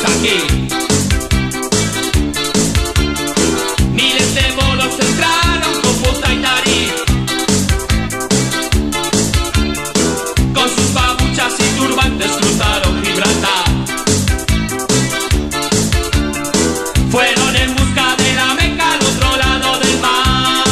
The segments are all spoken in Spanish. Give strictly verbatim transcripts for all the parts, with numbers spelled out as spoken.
estamos aquí. Miles de bolos entraron con Puta y Tariz, con sus babuchas y turbantes cruzaron Gibraltar. Fueron en busca de la Meca al otro lado del mar.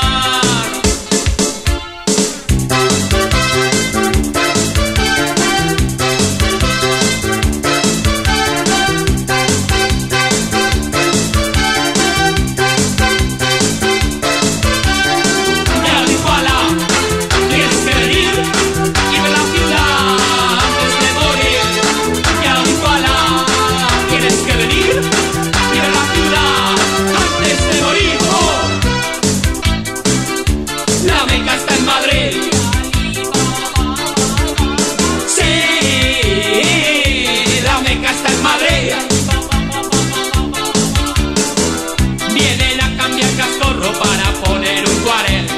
Ya dijo Alá, tienes que venir y ver la ciudad antes de morir. Ya dijo Alá, tienes que venir y ver la ciudad antes de morir. Oh. La Meca está en Madrid. Sí, la Meca está en Madrid. Vienen a cambiar cascorro para poner un cuarel.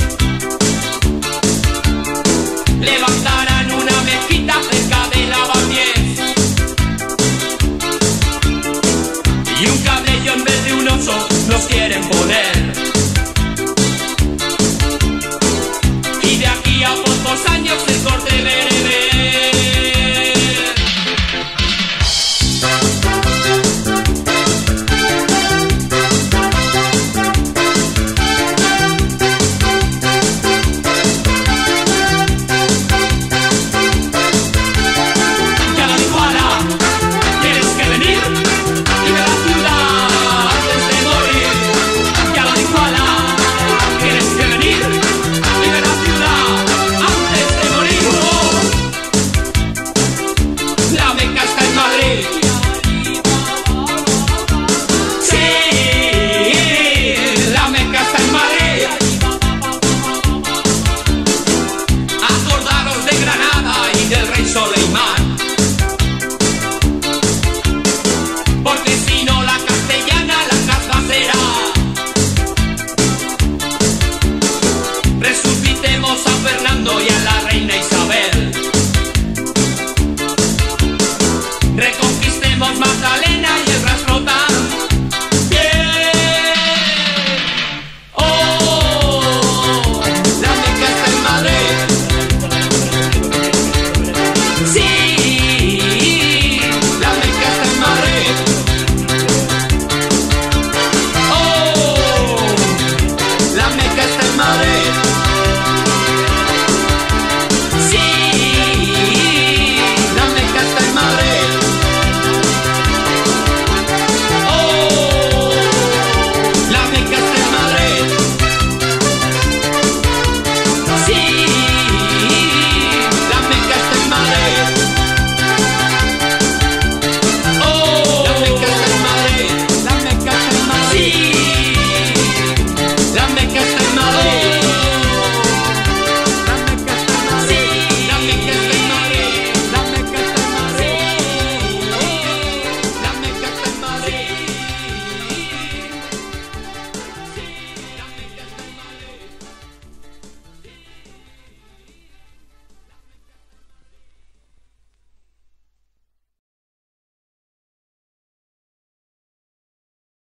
Levantarán una mezquita cerca de Lavapiés y un cabello en vez de un oso nos quieren poner. Y de aquí a pocos años el corte bereber. Ya lo dijo Alá, tienes que venir y ver la ciudad antes de morir. Ya lo dijo Alá, tienes que venir y ver la ciudad antes de morir. Oh. La Meca está en Madrid. Sí, la Meca está en Madrid. Acordaros de Granada y del rey Soleimán, porque si no la castellana la casa será. Resucitemos a Fernando y a la reina Isabel. Reconquistemos Magdalena y el rastro también. Oh, la Meca está en Madrid. Sí.